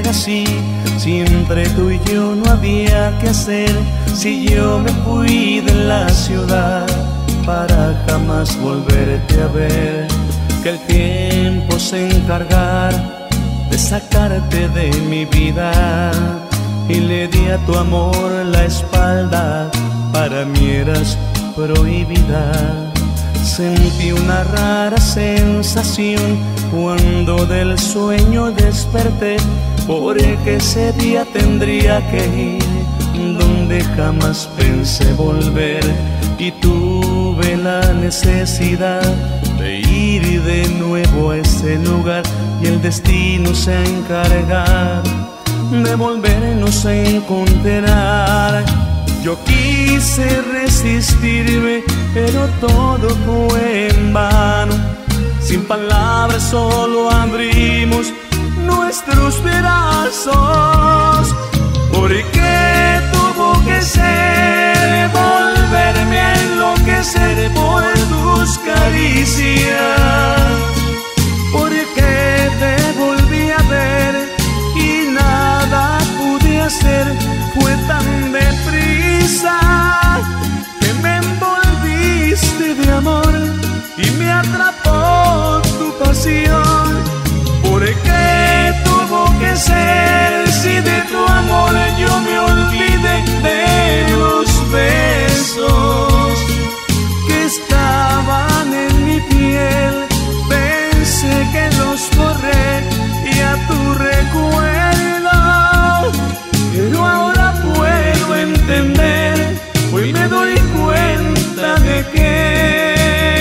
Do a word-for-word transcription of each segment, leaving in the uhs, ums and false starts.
así, si entre tú y yo no había que hacer, si yo me fui de la ciudad para jamás volverte a ver, que el tiempo se encargara de sacarte de mi vida, y le di a tu amor la espalda, para mí eras prohibida. Sentí una rara sensación cuando del sueño desperté, porque ese día tendría que ir donde jamás pensé volver, y tuve la necesidad de ir de nuevo a ese lugar, y el destino se ha encargado de volvernos a encontrar. Yo quise resistirme, pero todo fue en vano. Sin palabras solo abrimos nuestros brazos. ¿Por qué tuvo que ser volverme a enloquecer por tus caricias? ¿Por qué te volví a ver y nada pude hacer? Fue tan deprisa que me envolviste de amor y me atrapó tu pasión. ¿Por qué tuvo que ser si de tu amor yo me olvidé de los besos que estaban en mi piel? Pensé que los borré y a tu recuerdo, pero ahora puedo entender, hoy me doy cuenta de que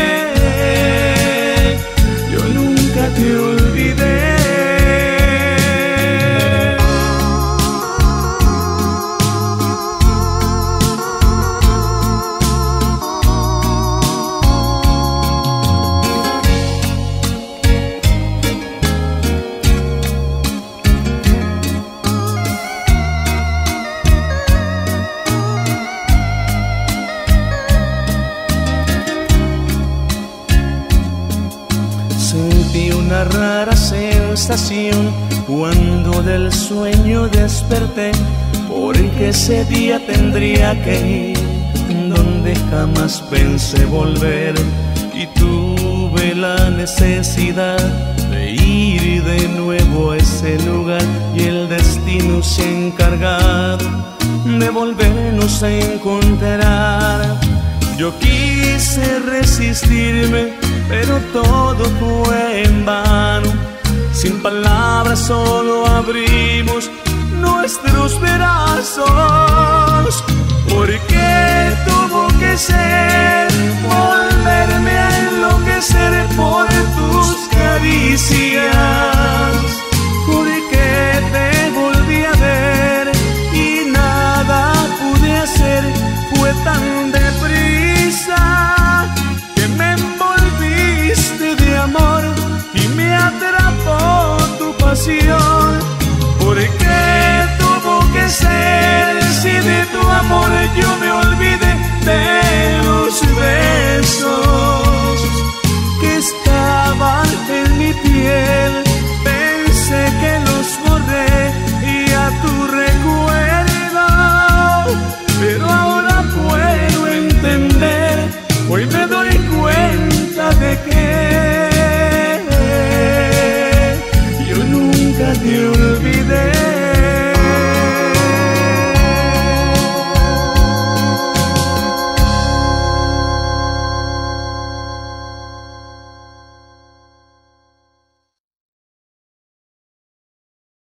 yo nunca te olvidé. Sentí una rara sensación cuando del sueño desperté, porque ese día tendría que ir donde jamás pensé volver, y tuve la necesidad de ir de nuevo a ese lugar, y el destino se ha encargado de volvernos a encontrar. Yo quise resistirme, pero todo fue en vano. Sin palabras solo abrimos nuestros brazos. ¿Por qué tuvo que ser volverme a enloquecer por tus caricias? ¿Por qué te volví a ver y nada pude hacer? Fue tan deprisa que me envolviste de amor y me atrapó tu pasión. ¿Por qué tuvo que ser si de tu amor yo me